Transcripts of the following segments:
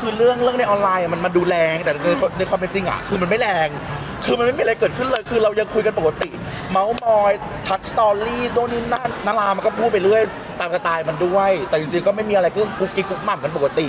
คือเรื่องในออนไลน์มันดูแรงแต่ในความเป็นจริงอ่ะคือมันไม่แรงคือมันไม่มีอะไรเกิดขึ้นเลยคือเรายังคุยกันปกติเมาส์มอยทักสตอรี่โน่นนี่นั่นนารามันก็พูดไปเรื่อยตามสไตล์มันด้วยแต่จริงๆก็ไม่มีอะไรก็กุ๊กกิ๊กกุ๊กหม่ำกันปกติ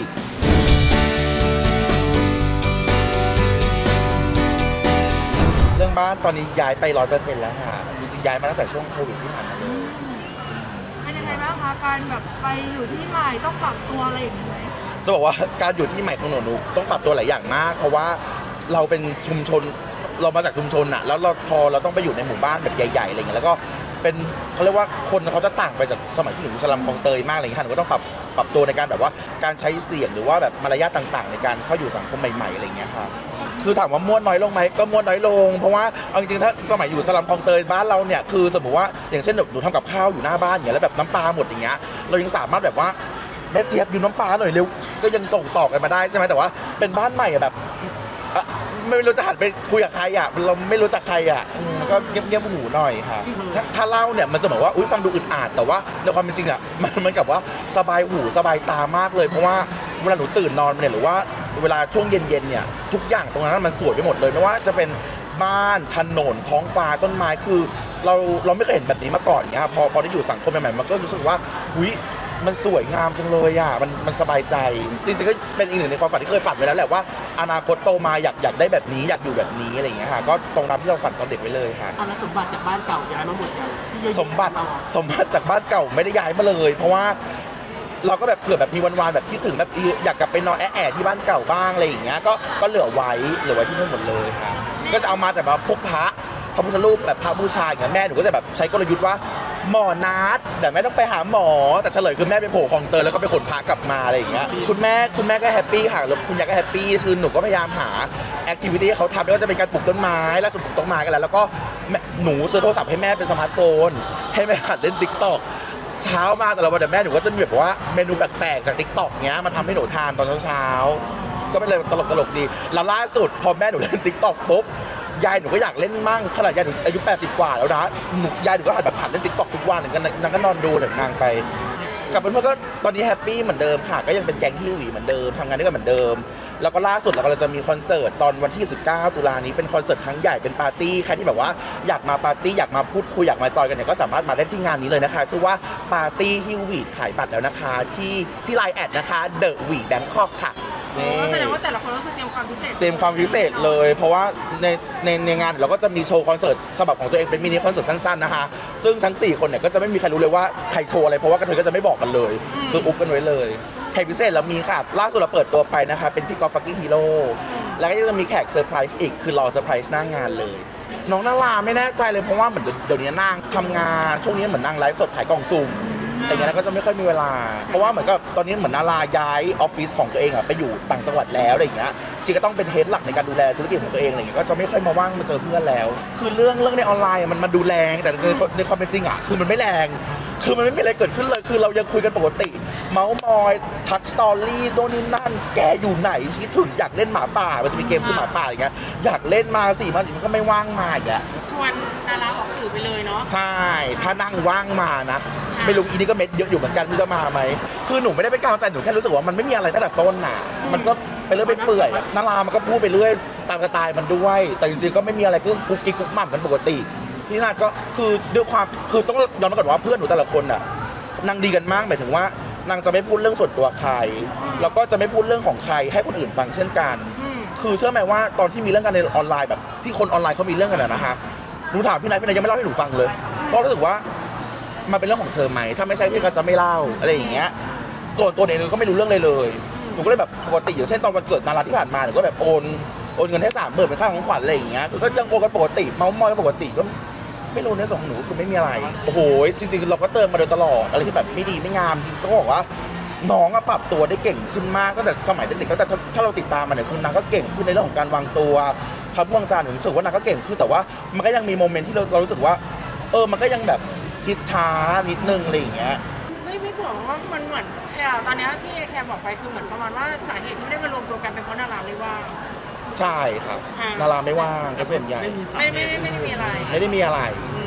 เรื่องบ้านตอนนี้ย้ายไป 100% แล้วค่ะจริงๆย้ายมาตั้งแต่ช่วงโควิดที่ผ่านมาเลยเป็นยังไงบ้างคะการแบบไปอยู่ที่ใหม่ต้องปรับตัวอะไรอย่างนี้ไหมจะบอกว่าการอยู่ที่ใหม่ของหนูต้องปรับตัวหลายอย่างมากเพราะว่าเราเป็นชุมชนเรามาจากชุมชนอะแล้วเราต้องไปอยู่ในหมู่บ้านแบบใหญ่ๆอะไรเงี้ยแล้วก็เป็นเขาเรียกว่าคนเขาจะต่างไปจากสมัยที่หนูอยู่สลัมคลองเตยมากอะไรเงี้ยหนูก็ต้องปรับตัวในการแบบว่าการใช้เสียงหรือว่าแบบมารยาทต่างๆในการเข้าอยู่สังคมใหม่ๆอะไรเงี้ยค่ะคือถามว่าม้วนน้อยลงไหมก็ม้วนน้อยลงเพราะว่าเอาจริงๆถ้าสมัยอยู่สลัมคลองเตยบ้านเราเนี่ยคือสมมติว่าอย่างเช่นหนูทำกับข้าวอยู่หน้าบ้านอย่างเงี้ยแล้วแบบน้ำปลาหมดอย่างเงี้ยเรายังสามารถแบบว่าแม่เจี๊ยบอยู่น้ำปลาหน่อยเร็วก็ยังส่งต่อกันมาได้ใช่ไหมแต่ว่าเป็นบ้านใหม่อะแบบไม่รู้จะหันไปคุยกับใครอ่ะเราไม่รู้จักใครอ่ะก็เงียบๆหูหน่อยค่ะถ้าเล่าเนี่ยมันจะบอกว่าฟังดูอึดอัดแต่ว่าในความเป็นจริงอ่ะมันกับว่าสบายหูสบายตามากเลยเพราะว่าเวลาหนูตื่นนอนเนี่ยหรือว่าเวลาช่วงเย็นๆเนี่ยทุกอย่างตรงนั้นมันสวยไปหมดเลยไม่ว่าจะเป็นบ้านถนนท้องฟ้าต้นไม้คือเราไม่เคยเห็นแบบนี้มาก่อนเนี่ยพอได้อยู่สังคมใหม่ๆมันก็รู้สึกว่ามันสวยงามจังเลยอ่ะมันสบายใจจริงๆก็เป็นอีกหนึ่งในความฝันที่เคยฝันไว้แล้วแหละว่าอนาคตโตมาอยากได้แบบนี้อยากอยู่แบบนี้อะไรอย่างเงี้ยค่ะก็ตรงตามที่เราฝันตอนเด็กไว้เลยค่ะแล้วสมบัติจากบ้านเก่าย้ายมาหมดยังสมบัติจากบ้านเก่าไม่ได้ย้ายมาเลยเพราะว่าเราก็แบบเผื่อแบบมีวันๆแบบคิดถึงแบบอยากกลับไปนอนแอะที่บ้านเก่าบ้างอะไรอย่างเงี้ยก็เหลือไว้ที่นู่นหมดเลยค่ะก็จะเอามาแต่แบบพวกพระพุทธรูปแบบพระบูชาอย่างเงี้ยแม่หนูก็จะแบบใช้กลยุทธ์ว่าหมอนัดแต่แม่ต้องไปหาหมอแต่เฉลยคือแม่ไปโผล่คลองเตยแล้วก็ไปขนพระกลับมาอะไรอย่างเงี้ยคุณแม่ก็แฮปปี้ค่ะแล้วคุณยายก็แฮปปี้คือหนูก็พยายามหาแอคทิวิตี้ให้เขาทำไม่ว่าจะเป็นการปลูกต้นไม้ล่าสุดปลูกต้นไม้กันแล้วก็หนูซื้อโทรศัพท์ให้แม่เป็นสมาร์ทโฟนให้แม่หัดเล่น TikTok เช้ามาแต่ละวันแต่แม่หนูก็จะมีแบบว่าเมนูแปลกๆจาก TikTok เงี้ยมาทำให้หนูทานตอนเช้าก็เป็นเลยตลกดีแล้วล่าสุดพอแม่หนูเล่น TikTok ปุ๊บยายหนูก็อยากเล่นมั่งขนาดยายหนูอายุ80 กว่าแล้วนะยายหนูก็หัดเล่น TikTok ทุกวันนางก็นอนดูเดี๋ยวนางไปกับเพื่อนๆก็ตอนนี้แฮปปี้เหมือนเดิมค่ะก็ยังเป็นแก๊งฮิวอีเหมือนเดิมทำงานด้วยกันเหมือนเดิมแล้วก็ล่าสุดเราก็จะมีคอนเสิร์ตตอนวันที่19 ตุลานี้เป็นคอนเสิร์ตครั้งใหญ่เป็นปาร์ตี้ใครที่แบบว่าอยากมาปาร์ตี้อยากมาพูดคุยอยากมาจอยกันเนี่ยก็สามารถมาได้ที่งานนี้เลยนะคะชื่อว่าปาร์ตี้ฮิววีขายบัตรแล้วนะคะที่ไลน์แอดนะคะเดอะวีแบงคอกค่ะแสดงว่าแต่ละคนก็คือเตรียมความพิเศษเลยเพราะว่าในงานเราก็จะมีโชว์คอนเสิร์ตฉบับของตัวเองเป็นมินิคอนเสิร์ตสั้นๆนะคะซึ่งทั้ง4คนเนี่ยก็จะไม่มีใครรู้เลยว่าใครโชว์อะไรเพราะว่ากระเทยก็จะไม่บอกกันเลยคืออุ๊บกันไว้เลยแขกพิเศษเรามีค่ะล่าสุดเราเปิดตัวไปนะคะเป็นพี่กอล์ฟฟักกิ้งฮีโร่แล้วก็จะมีแขกเซอร์ไพรส์อีกคือรอเซอร์ไพรส์หน้างานเลยน้องนาราไม่แน่ใจเลยเพราะว่าเหมือนเดี๋ยวนี้นางทำงานช่วงนี้เหมือนนางไลฟ์สดขายกล่องสุ่มอย่างเงี้ยก็จะไม่ค่อยมีเวลาเพราะว่าเหมือนกับตอนนี้เหมือนนาราย้ายออฟฟิศของตัวเองอะไปอยู่ต่างจังหวัดแล้วอะไรอย่างเงี้ยชีก็ต้องเป็นเฮดหลักในการดูแลธุรกิจของตัวเองอะไรอย่างเงี้ยก็จะไม่ค่อยมาว่างมาเจอเพื่อนแล้วคือเรื่องในออนไลน์มันดูแรงแต่ในความเป็นจริงอะคือมันไม่แรงคือมันไม่มีอะไรเกิดขึ้นเลยคือเรายังคุยกันปกติเมาส์มอยทักสตอรี่โน่นนี่นั่นแกอยู่ไหนคิดถึงอยากเล่นหมาป่ามันจะมีเกมชื่อหมาป่าอย่างเงี้ยอยากเล่นมา4 วันมันก็ไม่ว่างมาอีกแล้วชวนดาราออกสื่อไปเลยเนาะใช่ถ้านั่งว่างมานะไม่รู้อีนี่ก็เม็ดเยอะอยู่เหมือนกันไม่รู้จะมาไหมคือหนูไม่ได้ไปกาวใจหนูแค่รู้สึกว่ามันไม่มีอะไรตั้งแต่ต้นน่ะมันก็ไปเรื่อยไปเปื่อยนารามันก็พูดไปเรื่อยตามสไตล์มันด้วยแต่จริงๆก็ไม่มีอะไรก็กุ๊กกิ๊กกุ๊กหม่ำกันปกติพี่นาก็คือด้วยความคือต้องยอมรับก่อนว่าเพื่อนหนูแต่ละคนน่ะนางดีกันมากหมายถึงว่านางจะไม่พูดเรื่องส่วนตัวใครแล้วก็จะไม่พูดเรื่องของใครให้คนอื่นฟังเช่นกันคือเชื่อไหมว่าตอนที่มีเรื่องกันในออนไลน์แบบที่คนออนไลน์เขามีเรื่องกันนะฮะหนูถามพี่นายยังไม่เล่าให้หนูฟังเลยก็รู้สึกว่ามันเป็นเรื่องของเธอไหมถ้าไม่ใช่พี่ก็จะไม่เล่าอะไรอย่างเงี้ยตัวเองก็ไม่รู้เรื่องเลยหนูก็เลยแบบปกติอย่างเช่นตอนวันเกิดนาราที่ผ่านมาหนูก็แบบโอนเงินให้30,000เป็นค่าของขวัญอะไรอย่างเงี้ยคือก็ยังโอนกันปกติเมาส์มอยกันปกติก็ไม่รู้ในส่วนของหนูคือไม่มีอะไรโอ้โหจริงๆเราก็เติมมาโดยตลอดอะไรที่แบบไม่ดีไม่งามต้องบอกว่าน้องปรับตัวได้เก่งขึ้นมากตั้งแต่สมัยเด็กๆแต่ถ้าเราติดตามมันเนี่ยคือนางก็เก่งขึ้นในเรื่องของการวางตัวคำพูดจาหนูรู้สึกว่านางก็เก่งขึ้นแต่ว่ามันก็ยังมีโมเมนต์ที่เรารู้สึกว่ามันก็ยังแบบคิดช้านิดนึงอะไรอย่างเงี้ยไม่กลัวว่ามันเหมือนตอนนี้ที่แคร์บอกไปคือเหมือนประมาณว่าสาเหตุที่ไม่ได้มารวมตัวกันเป็นเพราะนาราไม่ว่างใช่ครับนาราไม่ว่างก็ส่วนใหญ่ไม่ได้มีอะไรไม่ได้มีอะไร